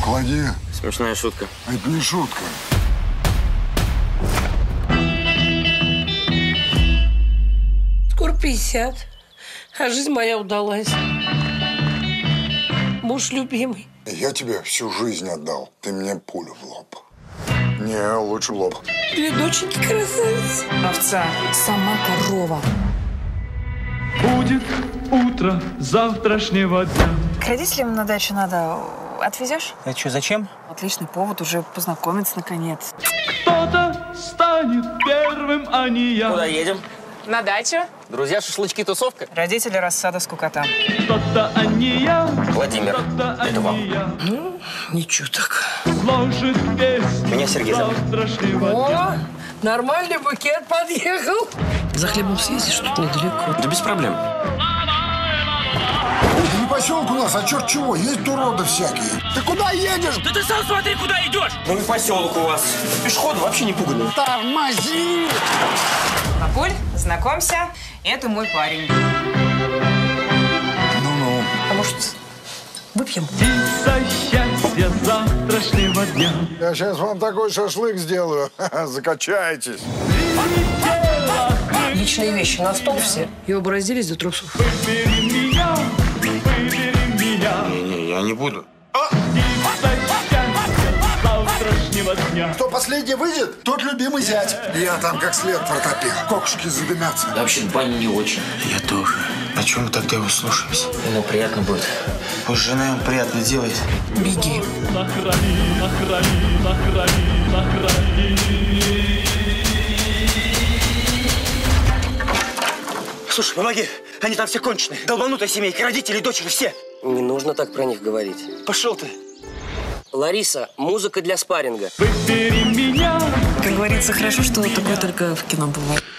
Клади. Смешная шутка. Это не шутка. Скоро 50, а жизнь моя удалась. Муж любимый. Я тебе всю жизнь отдал. Ты мне пулю в лоб. Не, лучше в лоб. Две доченьки красавицы. Овца. Сама корова. Будет утро завтрашнего дня. К родителям на дачу надо. Отвезешь? Это что, зачем? Отличный повод уже познакомиться наконец. Кто-то станет первым, а не я. Куда едем? На дачу? Друзья, шашлычки, тусовка? Родители, рассада, скукота. Кто-то, а не я. Владимир, это вам. Ну, ничего так. Сложит песню. Меня Сергей зовут. Завтрашнего О, дня. нормальный букет подъехал. За хлебом съездишь, тут недалеко. Да без проблем. Это не поселок у нас, а черт чего. Есть уроды всякие. Ты куда едешь? Да ты сам смотри, куда идешь! Ну не поселок у вас. Пешеходы вообще не пуганы. Тормози! Папуль, знакомься, это мой парень. Ну-ну. А может, выпьем? За счастье завтрашнего дня. Я сейчас вам такой шашлык сделаю. Закачаетесь. Личные вещи на стол все. И оба разделись до трусов. Выбери меня, выбери меня. Не, я не буду. За счастье завтрашнего дня. Кто последний выйдет, тот любимый зять. Я там как след протопил. Кокушки задымятся. Да вообще баня не очень. Я тоже. А чем мы тогда его слушаемся? Ну, приятно будет. Пусть жена ему приятно делает. Беги. Нахрани, нахрани, нахрани, нахрани. Слушай, помоги. Они там все конченые. Долбанутая семейка, родители, дочери, все. Не нужно так про них говорить. Пошел ты. Лариса, музыка для спарринга. Выбери меня. Как говорится, хорошо, что такое только в кино бывает.